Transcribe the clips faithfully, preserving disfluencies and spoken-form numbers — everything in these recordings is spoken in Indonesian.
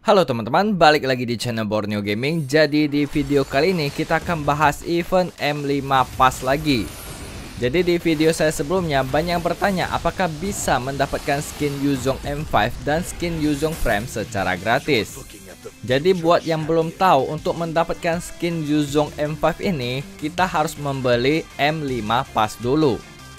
Halo teman-teman, balik lagi di channel Borneo Gaming. Jadi di video kali ini kita akan bahas event M lima Pass lagi. Jadi di video saya sebelumnya banyak yang bertanya apakah bisa mendapatkan skin Yuzong M lima dan skin Yuzong Frame secara gratis. Jadi buat yang belum tahu, untuk mendapatkan skin Yuzong M lima ini kita harus membeli M lima Pass dulu.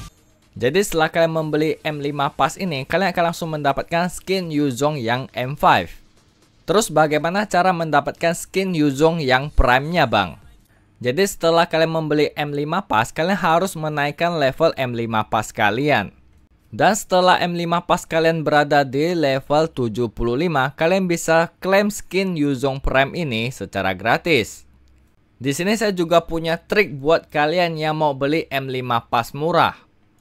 Jadi setelah kalian membeli M lima Pass ini, kalian akan langsung mendapatkan skin Yuzong yang M lima. Terus bagaimana cara mendapatkan skin Yuzong yang Prime-nya bang? Jadi setelah kalian membeli M lima Pass, kalian harus menaikkan level M lima Pass kalian. Dan setelah M lima Pass kalian berada di level tujuh puluh lima, kalian bisa klaim skin Yuzong Prime ini secara gratis. Di sini saya juga punya trik buat kalian yang mau beli M lima Pass murah.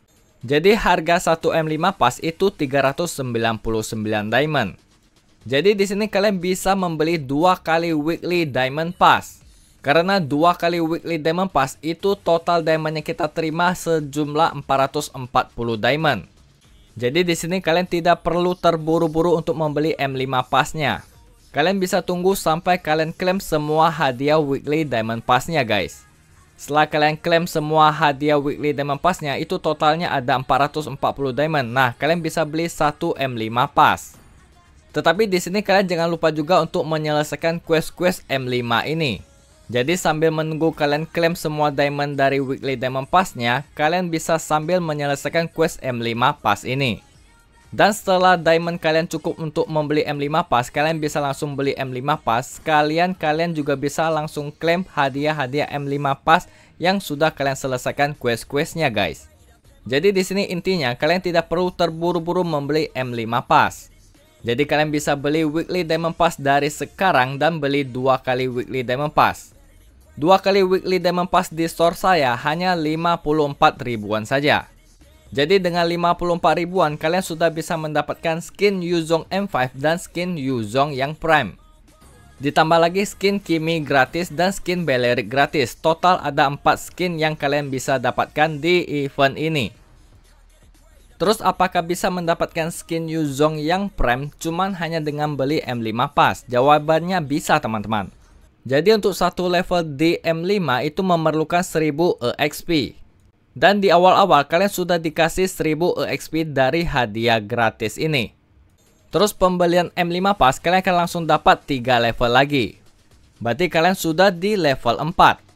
Jadi harga satu M lima Pass itu tiga ratus sembilan puluh sembilan diamond. Jadi di sini kalian bisa membeli dua kali weekly diamond pass. Karena dua kali weekly diamond pass itu total diamond yang kita terima sejumlah empat ratus empat puluh diamond. Jadi di sini kalian tidak perlu terburu-buru untuk membeli M lima Pass-nya. Kalian bisa tunggu sampai kalian klaim semua hadiah weekly diamond pass-nya guys. Setelah kalian klaim semua hadiah weekly diamond pass-nya, itu totalnya ada empat ratus empat puluh diamond. Nah, kalian bisa beli satu M lima Pass. Tetapi di sini kalian jangan lupa juga untuk menyelesaikan quest-quest M lima ini. Jadi sambil menunggu kalian klaim semua diamond dari weekly diamond pass-nya, kalian bisa sambil menyelesaikan quest M lima Pass ini. Dan setelah diamond kalian cukup untuk membeli M lima Pass, kalian bisa langsung beli M lima Pass. Sekalian kalian juga bisa langsung klaim hadiah-hadiah M lima Pass yang sudah kalian selesaikan quest-questnya guys. Jadi di sini intinya kalian tidak perlu terburu-buru membeli M lima Pass. Jadi kalian bisa beli weekly diamond pass dari sekarang dan beli dua kali weekly diamond pass. Dua kali weekly diamond pass di store saya hanya lima puluh empat ribuan saja. Jadi dengan lima puluh empat ribuan kalian sudah bisa mendapatkan skin Yuzong M lima dan skin Yuzong yang Prime. Ditambah lagi skin Kimi gratis dan skin Belerik gratis. Total ada empat skin yang kalian bisa dapatkan di event ini. Terus apakah bisa mendapatkan skin Yuzong yang Prime cuman hanya dengan beli M lima Pass? Jawabannya bisa teman-teman. Jadi untuk satu level di M lima itu memerlukan seribu E X P. Dan di awal-awal kalian sudah dikasih seribu E X P dari hadiah gratis ini. Terus pembelian M lima Pass kalian akan langsung dapat tiga level lagi. Berarti kalian sudah di level empat.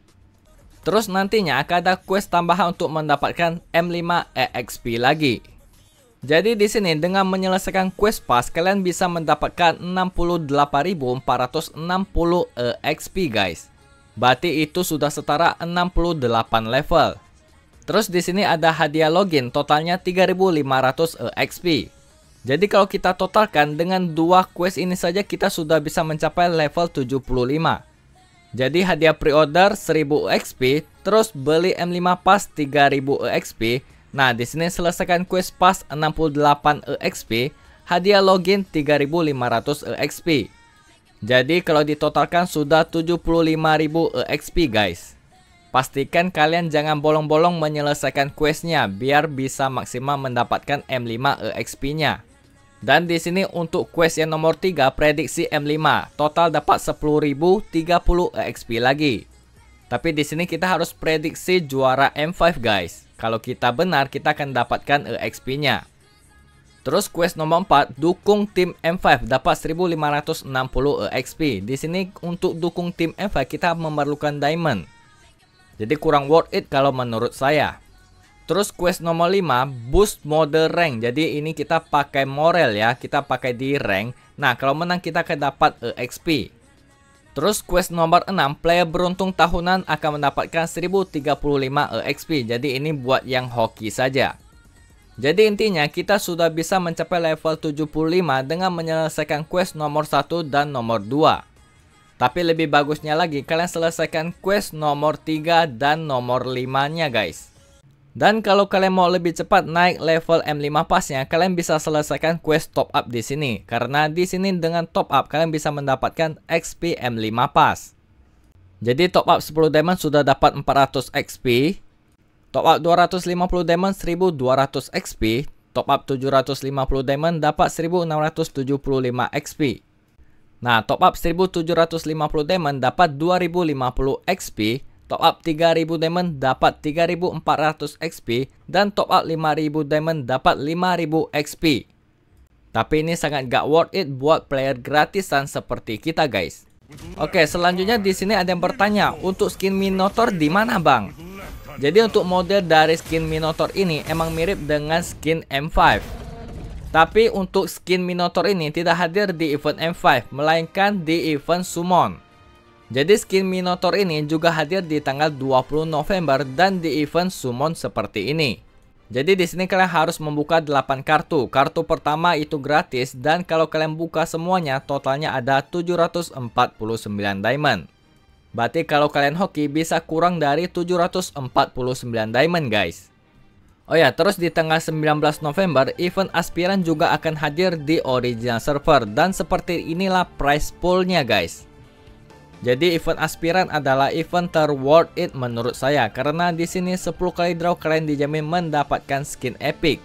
Terus nantinya akan ada quest tambahan untuk mendapatkan M lima E X P lagi. Jadi di sini dengan menyelesaikan quest pass kalian bisa mendapatkan enam puluh delapan ribu empat ratus enam puluh E X P guys. Berarti itu sudah setara enam puluh delapan level. Terus di sini ada hadiah login totalnya tiga ribu lima ratus E X P. Jadi kalau kita totalkan dengan dua quest ini saja kita sudah bisa mencapai level tujuh puluh lima. Jadi hadiah pre-order seribu E X P, terus beli M lima Pass tiga ribu E X P. Nah, di sini selesaikan quest pass enam puluh delapan E X P, hadiah login tiga ribu lima ratus E X P. Jadi kalau ditotalkan sudah tujuh puluh lima ribu E X P guys. Pastikan kalian jangan bolong-bolong menyelesaikan questnya biar bisa maksimal mendapatkan M lima E X P-nya. Dan di sini untuk quest yang nomor tiga prediksi M lima total dapat sepuluh ribu tiga puluh E X P lagi. Tapi di sini kita harus prediksi juara M lima guys. Kalau kita benar kita akan dapatkan E X P-nya. Terus quest nomor empat dukung tim M lima dapat seribu lima ratus enam puluh E X P. Di sini untuk dukung tim M lima kita memerlukan diamond. Jadi kurang worth it kalau menurut saya. Terus quest nomor lima boost mode rank. Jadi ini kita pakai moral ya, kita pakai di rank. Nah, kalau menang kita akan dapat E X P. Terus quest nomor enam player beruntung tahunan akan mendapatkan seribu tiga puluh lima E X P. Jadi ini buat yang hoki saja. Jadi intinya kita sudah bisa mencapai level tujuh puluh lima dengan menyelesaikan quest nomor satu dan nomor dua. Tapi lebih bagusnya lagi kalian selesaikan quest nomor tiga dan nomor lima-nya guys. Dan kalau kalian mau lebih cepat naik level M lima Pass-nya, kalian bisa selesaikan quest top up di sini. Karena di sini dengan top up kalian bisa mendapatkan X P M lima Pass. Jadi top up sepuluh diamond sudah dapat empat ratus X P. Top up dua ratus lima puluh diamond seribu dua ratus X P. Top up tujuh ratus lima puluh diamond dapat seribu enam ratus tujuh puluh lima X P. Nah, top up seribu tujuh ratus lima puluh diamond dapat dua ribu lima puluh X P, top up tiga ribu diamond dapat tiga ribu empat ratus X P, dan top up lima ribu diamond dapat lima ribu X P. Tapi ini sangat gak worth it buat player gratisan seperti kita, guys. Oke, selanjutnya di sini ada yang bertanya, untuk skin Minotaur di mana, Bang? Jadi untuk model dari skin Minotaur ini emang mirip dengan skin M lima. Tapi untuk skin Minotaur ini tidak hadir di event M lima, melainkan di event Summon. Jadi skin Minotaur ini juga hadir di tanggal dua puluh November dan di event Summon seperti ini. Jadi di sini kalian harus membuka delapan kartu. Kartu pertama itu gratis dan kalau kalian buka semuanya totalnya ada tujuh ratus empat puluh sembilan diamond. Berarti kalau kalian hoki bisa kurang dari tujuh ratus empat puluh sembilan diamond, guys. Oh ya, terus di tanggal sembilan belas November, event aspiran juga akan hadir di original server. Dan seperti inilah prize poolnya, guys. Jadi event aspiran adalah event ter-worth it menurut saya. Karena di sini sepuluh kali draw kalian dijamin mendapatkan skin epic.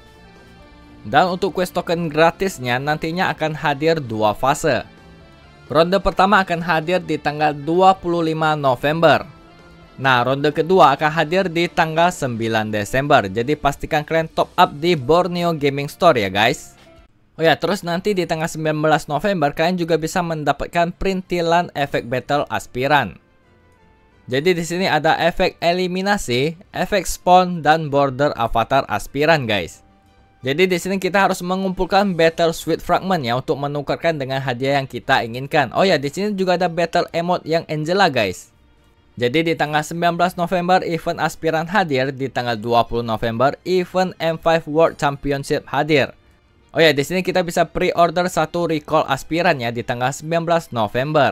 Dan untuk quest token gratisnya nantinya akan hadir dua fase. Ronde pertama akan hadir di tanggal dua puluh lima November. Nah, ronde kedua akan hadir di tanggal sembilan Desember. Jadi pastikan kalian top up di Borneo Gaming Store ya, guys. Oh ya, terus nanti di tanggal sembilan belas November kalian juga bisa mendapatkan perintilan efek battle aspiran. Jadi di sini ada efek eliminasi, efek spawn, dan border avatar aspiran, guys. Jadi di sini kita harus mengumpulkan battle sweet fragment ya untuk menukarkan dengan hadiah yang kita inginkan. Oh ya, di sini juga ada battle emote yang Angela, guys. Jadi di tanggal sembilan belas November event aspiran hadir, di tanggal dua puluh November event M lima World Championship hadir. Oh ya, di sini kita bisa pre-order satu recall aspiran ya di tanggal sembilan belas November.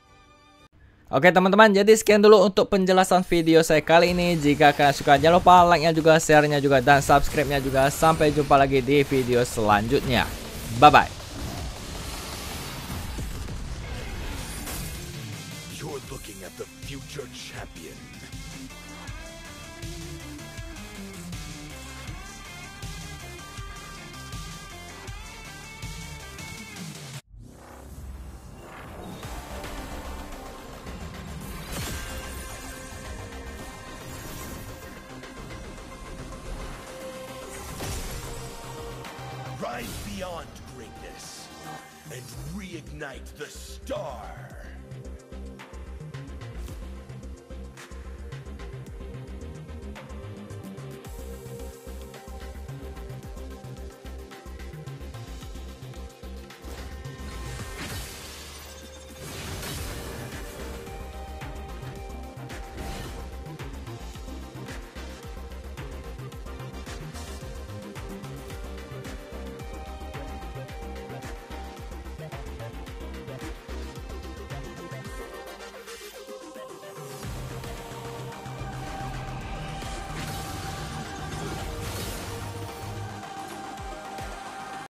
Oke teman-teman, jadi sekian dulu untuk penjelasan video saya kali ini. Jika kalian suka jangan lupa like-nya juga, share-nya juga, dan subscribe-nya juga. Sampai jumpa lagi di video selanjutnya. Bye bye. Looking at the future champion. Rise beyond greatness and reignite the star.